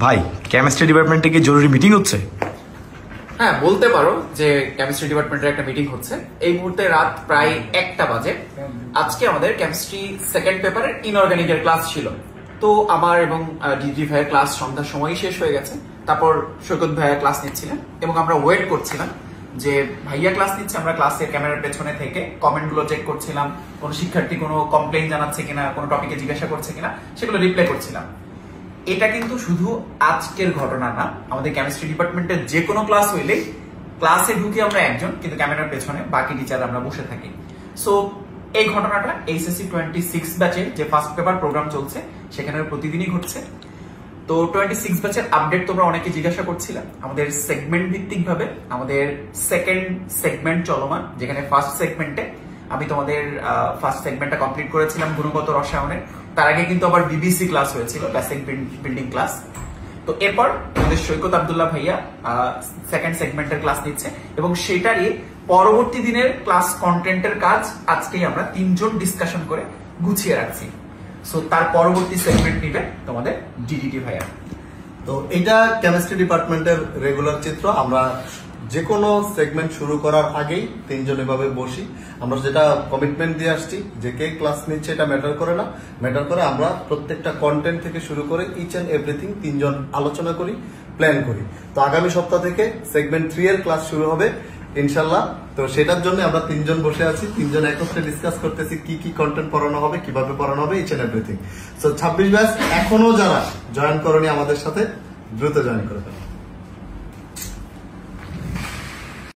ভাই কেমিস্ট্রি ডিপার্টমেন্টে কি জরুরি মিটিং হচ্ছে? হ্যাঁ, বলতে পারো যে কেমিস্ট্রি ডিপার্টমেন্টের একটা মিটিং হচ্ছে। এই মুহূর্তে রাত প্রায় 1টা বাজে। আজকে আমাদের কেমিস্ট্রি সেকেন্ড পেপারের ইনঅর্গানিকের ক্লাস ছিল। তো আমার এবং ডিজি ভাইয়ের ক্লাস সন্ধ্যার সময়ই শেষ হয়ে গেছে। তারপর সৈকত ভাইয়া ক্লাস নিচ্ছিলেন এবং আমরা ওয়েট করছিলাম যে ভাইয়া ক্লাস নিচ্ছে। আমরা ক্লাসের ক্যামেরার পেছনে থেকে কমেন্ট গুলো চেক করছিলাম, কোন শিক্ষার্থী কোনো কমপ্লেইন জানাচ্ছে কিনা, কোনো টপিকে জিজ্ঞাসা করছে কিনা, সেগুলো রিপ্লাই করছিলাম। এটা কিন্তু শুধু আজকের ঘটনা না, আমাদের কেমিস্ট্রি ডিপার্টমেন্টের যে কোনো ক্লাস হইলে ক্লাসে ঢুকি আমরা একজন, কিন্তু ক্যামেরার পেছনে বাকি টিচার আমরা বসে থাকি। সো এই ঘটনাটা এইচএসসি 26 ব্যাচের যে ফার্স্ট পেপার প্রোগ্রাম চলছে সেখানে প্রতিদিনই ঘটছে। তো 26 ব্যাচের আপডেট তোমরা অনেকে জিজ্ঞাসা করছিলাম। আমাদের সেগমেন্ট ভিত্তিক ভাবে আমাদের সেকেন্ড সেগমেন্ট চলমান, যেখানে ফার্স্ট সেগমেন্টে আমি তোমাদের ফার্স্ট সেগমেন্টটা কমপ্লিট করেছিলাম গুণগত রসায়নের। তার আগে কিন্তু আবার বিবিসি ক্লাস হয়েছিল, বেসিক বিল্ডিং ক্লাস। তো এরপর আমাদের সৈকত আব্দুল্লাহ ভাইয়া সেকেন্ড সেগমেন্টের ক্লাস নিচ্ছে এবং সেটারই পরবর্তী দিনের ক্লাস কন্টেন্টের কাজ আজকেই আমরা 3 জন ডিসকাশন করে গুছিয়ে রাখছি। সো তার পরবর্তী সেগমেন্ট নিবে তোমাদের ডিডিটি ভাইয়া। তো এটা কেমিস্ট্রি ডিপার্টমেন্টের রেগুলার চিত্র। আমরা যে কোনো সেগমেন্ট শুরু করার আগেই 3 জন এভাবে বসি। আমরা যেটা কমিটমেন্ট দিয়ে আসছি যে কে ক্লাস নিচ্ছে এটা ম্যাটার করে না, ম্যাটার করে আমরা প্রত্যেকটা কন্টেন্ট থেকে শুরু করে ইচ এন্ড এভরিথিং 3 জন আলোচনা করি, প্ল্যান করি। তো আগামী সপ্তাহ থেকে সেগমেন্ট 3 এর ক্লাস শুরু হবে ইনশাল্লাহ। তো সেটার জন্য আমরা 3 জন বসে আছি, 3 জন একত্রে ডিসকাস করতেছি কি কি কন্টেন্ট পড়ানো হবে, কিভাবে পড়ানো হবে, each and everything. So 26 batch এখনো যারা জয়েন করনি আমাদের সাথে দ্রুত জয়েন করে ফেলো।